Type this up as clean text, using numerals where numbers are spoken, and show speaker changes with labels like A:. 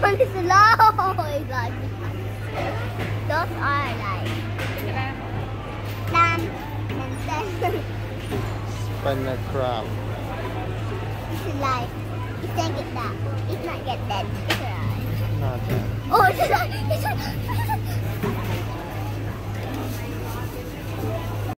A: one is low. It's like those are like done and then
B: Spinner crab.
A: it's like you can't get that. It's not get that. It's alright.
B: Not that.
A: Oh,